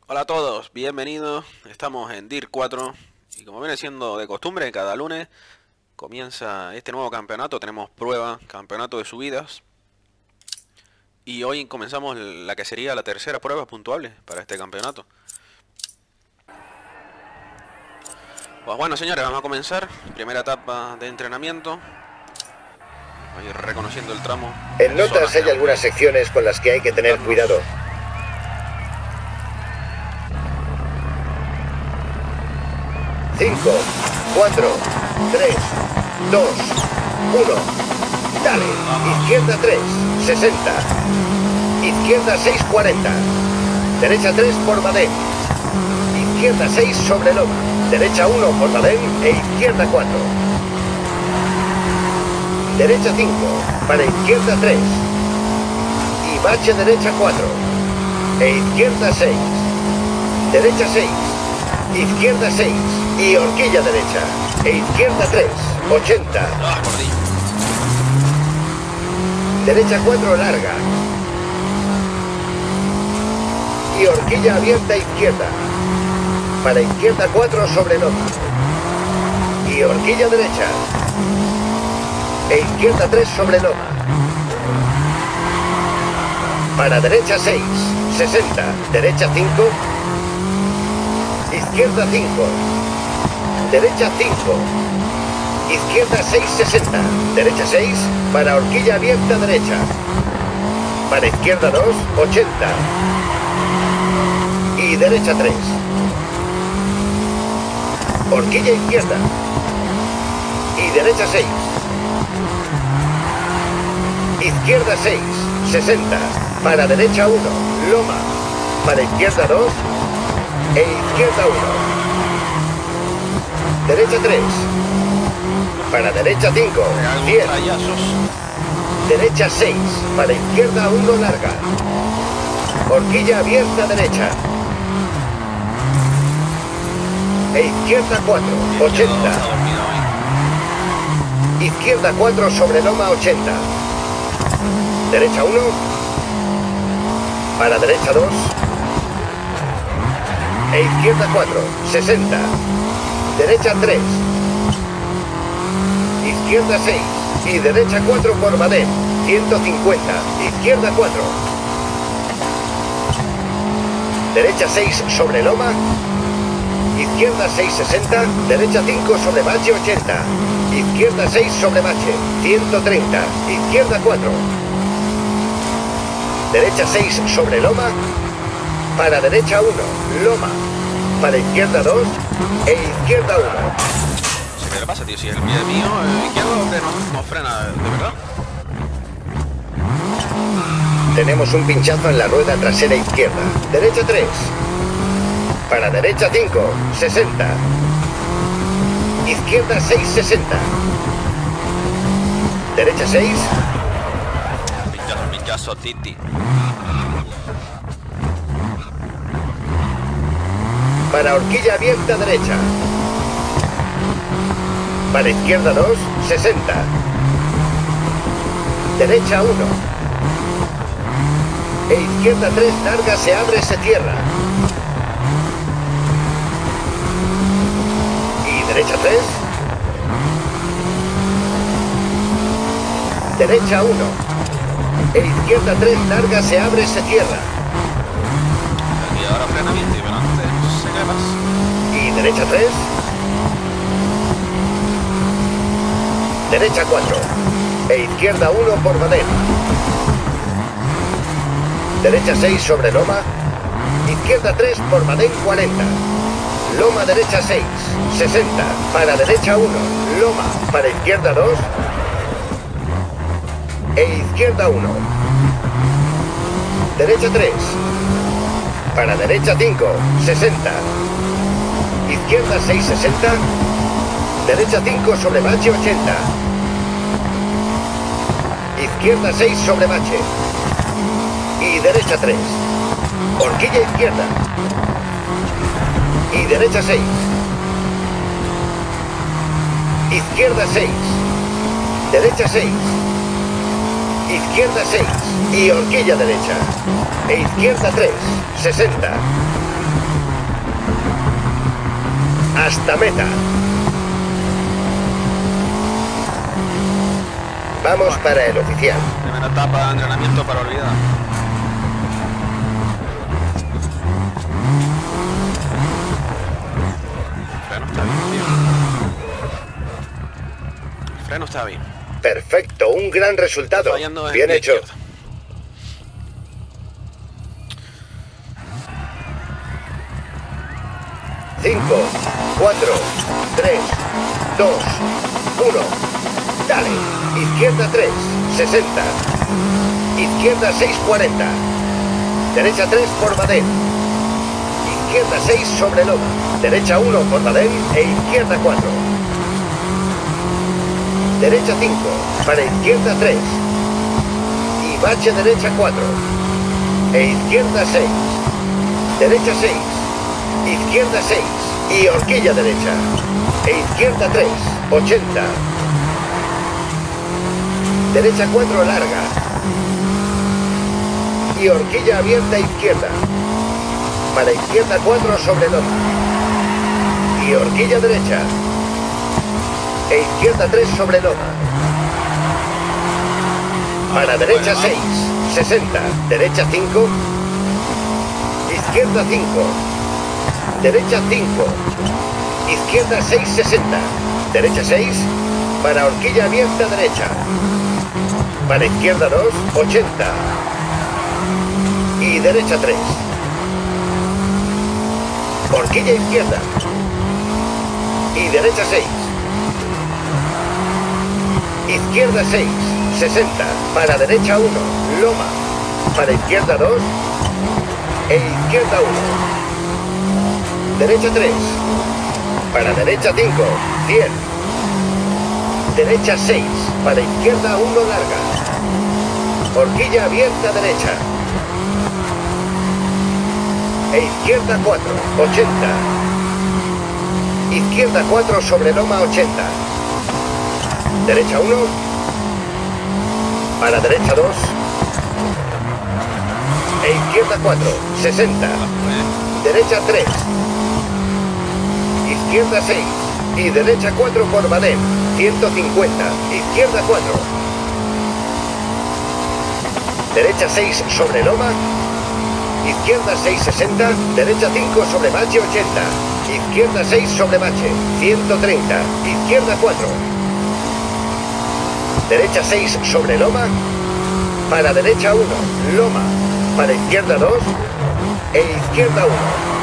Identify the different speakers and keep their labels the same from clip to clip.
Speaker 1: Hola a todos, bienvenidos. Estamos en DIR 4 y como viene siendo de costumbre, cada lunes comienza este nuevo campeonato. Tenemos prueba, campeonato de subidas. Y hoy comenzamos la que sería la tercera prueba puntuable para este campeonato. Pues bueno, señores, vamos a comenzar. Primera etapa de entrenamiento. Voy reconociendo el tramo.
Speaker 2: En notas hay algunas secciones con las que hay que tener cuidado. 5, 4, 3, 2, 1. Dale. Izquierda 3, 60. Izquierda 6, 40. Derecha 3 por Badén. Izquierda 6 sobre Loma. Derecha 1 por Badén e izquierda 4. Derecha 5 para izquierda 3. Y bache derecha 4. E izquierda 6. Derecha 6. Izquierda 6 y horquilla derecha. E izquierda 3, 80. Derecha 4 larga. Y horquilla abierta izquierda. Para izquierda 4 sobre Loma. Y horquilla derecha. E izquierda 3 sobre Loma. Para derecha 6, 60. Derecha 5. Izquierda 5. Derecha 5. Izquierda 6, 60. Derecha 6. Para horquilla abierta derecha. Para izquierda 2, 80. Y derecha 3. Horquilla izquierda. Y derecha 6. Izquierda 6, 60. Para derecha 1, Loma. Para izquierda 2. E izquierda 1. Derecha 3. Para derecha 5. 10. Derecha 6. Para izquierda 1 larga. Horquilla abierta derecha. E izquierda 4. 80. Izquierda 4 sobre Loma 80. Derecha 1. Para derecha 2. E izquierda 4, 60. Derecha 3. Izquierda 6. Y derecha 4 por Badén, 150. Izquierda 4. Derecha 6 sobre Loma. Izquierda 6, 60. Derecha 5 sobre Bache, 80. Izquierda 6 sobre Bache, 130. Izquierda 4. Derecha 6 sobre Loma. Para derecha 1, Loma. Para izquierda 2 e izquierda 1.
Speaker 1: ¿Qué le pasa, tío? Si es el pie mío, el izquierdo que no frena, ¿de verdad?
Speaker 2: Tenemos un pinchazo en la rueda trasera izquierda. Derecha 3. Para derecha 5, 60. Izquierda 6, 60. Derecha 6.
Speaker 1: Pinchazo, Titi.
Speaker 2: Para horquilla abierta derecha. Para izquierda 2, 60. Derecha 1. E izquierda 3 larga se abre, se cierra. Y derecha 3. Derecha 1. E izquierda 3 larga se abre, se cierra.
Speaker 1: Y ahora frena bien, tío, pero antes no sé qué pasa.
Speaker 2: Y derecha 3. Derecha 4. E izquierda 1 por Badén. Derecha 6 sobre Loma. Izquierda 3 por Badén, 40. Loma derecha 6, 60. Para derecha 1, Loma. Para izquierda 2. E izquierda 1. Derecha 3. Para derecha 5, 60. Izquierda 6, 60. Derecha 5 sobre Bache, 80. Izquierda 6 sobre Bache. Y derecha 3. Horquilla izquierda. Y derecha 6. Izquierda 6. Derecha 6. Izquierda 6. Y horquilla derecha. E izquierda 3. 60. Hasta meta. Vamos para el oficial.
Speaker 1: Primera etapa de entrenamiento para olvidar. El freno está bien, tío. El freno está bien.
Speaker 2: Perfecto, un gran resultado.
Speaker 1: Fallando en
Speaker 2: Bien
Speaker 1: pie
Speaker 2: hecho.
Speaker 1: izquierdo.
Speaker 2: 5, 4, 3, 2, 1. Dale. Izquierda 3, 60. Izquierda 6, 40. Derecha 3 por Badén. Izquierda 6 sobre loma. Derecha 1 por Badén e izquierda 4. Derecha 5 para izquierda 3. Y bache derecha 4. E izquierda 6. Derecha 6. Izquierda 6 y horquilla derecha. E izquierda 3, 80. Derecha 4 larga. Y horquilla abierta izquierda. Para izquierda 4 sobre loma. Y horquilla derecha. E izquierda 3 sobre loma. Para derecha 6, 60. Derecha 5. Izquierda 5. Derecha 5. Izquierda 6, 60. Derecha 6. Para horquilla abierta derecha. Para izquierda 2, 80. Y derecha 3. Horquilla izquierda. Y derecha 6. Izquierda 6, 60. Para derecha 1, loma. Para izquierda 2. E izquierda 1. Derecha 3. Para derecha 5. 100. Derecha 6. Para izquierda 1 larga. Horquilla abierta derecha. E izquierda 4. 80. Izquierda 4 sobre loma 80. Derecha 1. Para derecha 2. E izquierda 4. 60. Derecha 3. Izquierda 6 y derecha 4 por Badén, 150, izquierda 4. Derecha 6 sobre loma, izquierda 6, 60, derecha 5 sobre bache 80, izquierda 6 sobre bache, 130, izquierda 4. Derecha 6 sobre loma, para derecha 1, loma, para izquierda 2 e izquierda 1.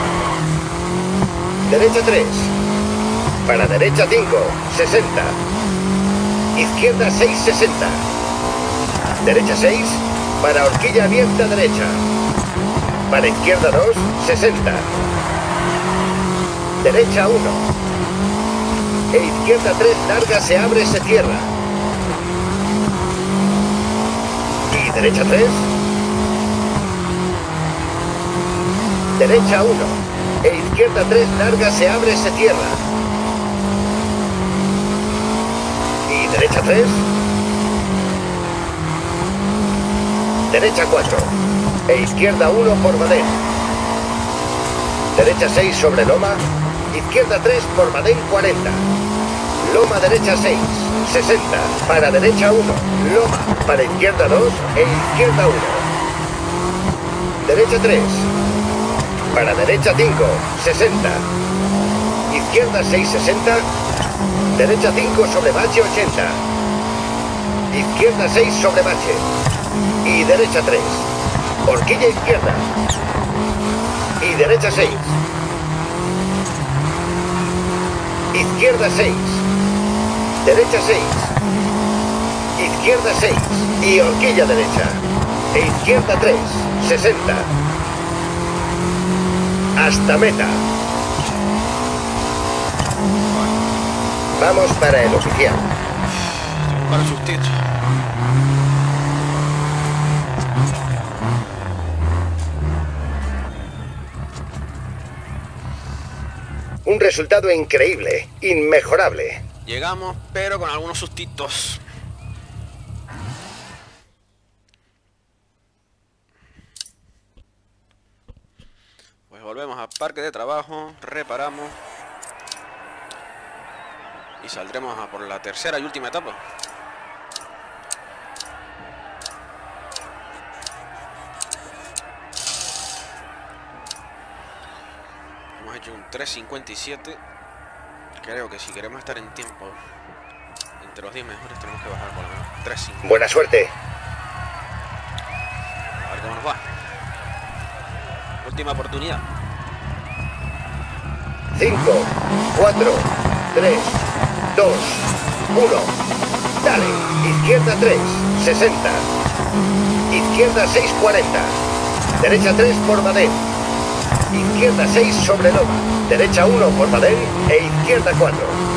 Speaker 2: Derecha 3. Para derecha 5, 60. Izquierda 6, 60. Derecha 6. Para horquilla abierta derecha. Para izquierda 2, 60. Derecha 1. E izquierda 3 larga se abre, se cierra. Y derecha 3. Derecha 1. E izquierda 3 larga se abre, se cierra. Y derecha 3. Derecha 4. E izquierda 1 por Badén. Derecha 6 sobre loma. Izquierda 3 por Badén 40. Loma derecha 6. 60. Para derecha 1. Loma. Para izquierda 2 e izquierda 1. Derecha 3. Para derecha 5, 60. Izquierda 6, 60. Derecha 5 sobre bache 80. Izquierda 6 sobre bache. Y derecha 3. Horquilla izquierda. Y derecha 6. Izquierda 6. Derecha 6. Izquierda 6. Y horquilla derecha. E izquierda 3. 60. Hasta meta. Vamos para el oficial.
Speaker 1: Tengo un par de sustitos.
Speaker 2: Un resultado increíble, inmejorable.
Speaker 1: Llegamos, pero con algunos sustitos. Pues volvemos al parque de trabajo, reparamos. Y saldremos a por la tercera y última etapa. Hemos hecho un 3:57. Creo que si queremos estar en tiempo entre los 10 mejores tenemos que bajar por lo menos 3:50.
Speaker 2: Buena suerte.
Speaker 1: A ver cómo nos va. Última oportunidad.
Speaker 2: 5, 4, 3, 2, 1. Dale. Izquierda 3, 60. Izquierda 6, 40. Derecha 3 por Badén. Izquierda 6 sobre Loma. Derecha 1 por Badén e izquierda 4.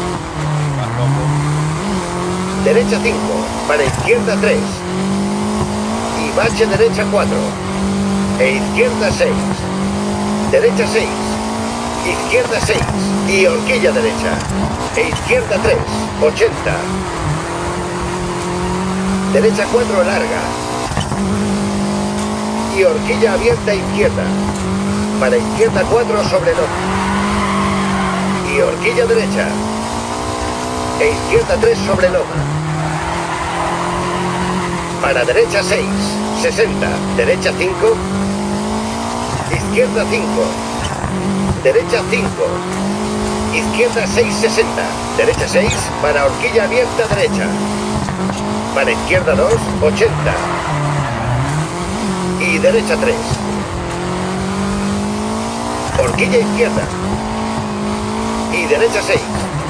Speaker 2: Derecha 5 para izquierda 3. Y bache derecha 4. E izquierda 6. Derecha 6. Izquierda 6 y horquilla derecha. E izquierda 3, 80. Derecha 4 larga. Y horquilla abierta izquierda. Para izquierda 4 sobre Loma. Y horquilla derecha. E izquierda 3 sobre Loma. Para derecha 6, 60. Derecha 5. Izquierda 5. Derecha 5. Izquierda 6, 60. Derecha 6 para horquilla abierta derecha. Para izquierda 2, 80. Y derecha 3. Horquilla izquierda. Y derecha 6.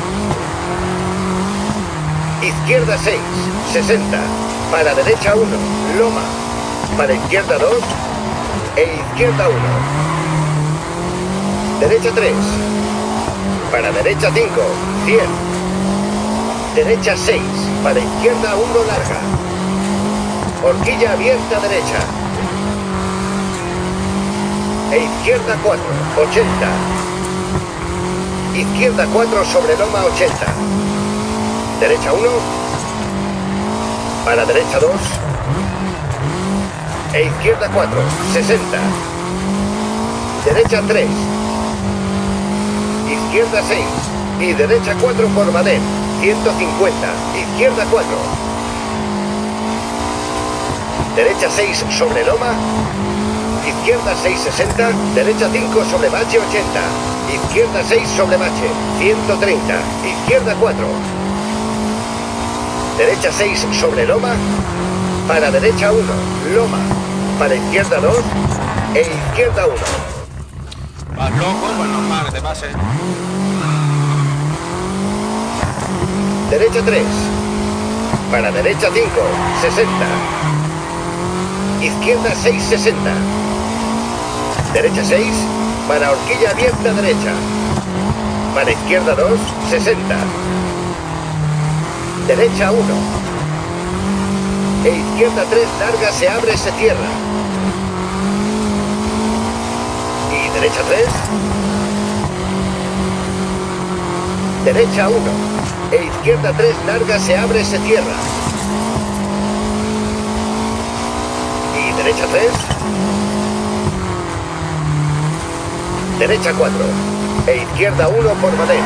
Speaker 2: Izquierda 6, 60. Para derecha 1, Loma. Para izquierda 2 e izquierda 1. Derecha 3. Para derecha 5, 100. Derecha 6. Para izquierda 1 larga. Horquilla abierta derecha. E izquierda 4, 80. Izquierda 4 sobre Loma 80. Derecha 1. Para derecha 2. E izquierda 4, 60. Derecha 3. Izquierda 6 y derecha 4 por Badén, 150, izquierda 4. Derecha 6 sobre Loma, izquierda 6, 60, derecha 5 sobre Bache, 80, izquierda 6 sobre Bache, 130, izquierda 4. Derecha 6 sobre Loma, para derecha 1, Loma, para izquierda 2 e izquierda 1.
Speaker 1: Vas loco, pues normal que te pase.
Speaker 2: Derecha 3. Para derecha 5, 60. Izquierda 6, 60. Derecha 6. Para horquilla abierta derecha. Para izquierda 2, 60. Derecha 1. E izquierda 3 larga se abre, se cierra. Derecha 3. Derecha 1. E izquierda 3 larga se abre, se cierra. Y derecha 3. Derecha 4. E izquierda 1 por Badén.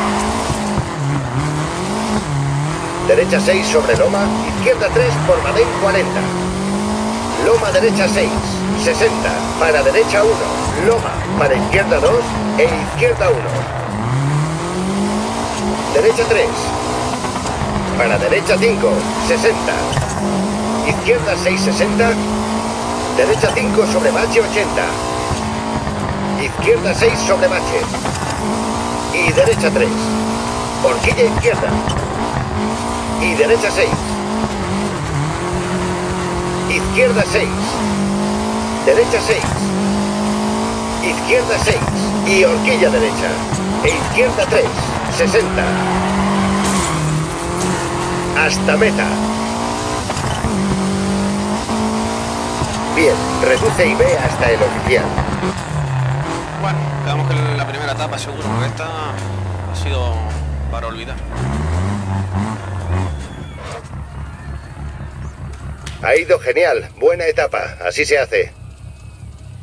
Speaker 2: Derecha 6 sobre Loma. Izquierda 3 por Badén 40. Loma derecha 6. 60. Para derecha 1. Loma. Para izquierda 2 e izquierda 1. Derecha 3. Para derecha 5, 60. Izquierda 6, 60. Derecha 5 sobre Bache, 80. Izquierda 6 sobre Bache. Y derecha 3. Horquilla izquierda. Y derecha 6. Izquierda 6. Derecha 6. Izquierda 6 y horquilla derecha. E izquierda 3, 60. Hasta meta. Bien, reduce y ve hasta el oficial.
Speaker 1: Bueno, quedamos que la primera etapa seguro, porque esta ha sido para olvidar.
Speaker 2: Ha ido genial, buena etapa, así se hace.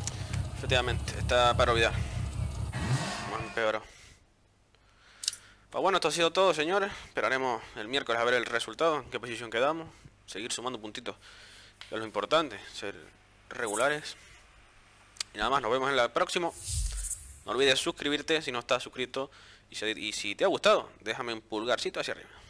Speaker 1: Efectivamente, está para olvidar. Hemos empeorado. Pues bueno, esto ha sido todo, señores. Esperaremos el miércoles a ver el resultado, en qué posición quedamos. Seguir sumando puntitos, que es lo importante, ser regulares. Y nada más, nos vemos en el próximo. No olvides suscribirte si no estás suscrito. Y si te ha gustado, déjame un pulgarcito hacia arriba.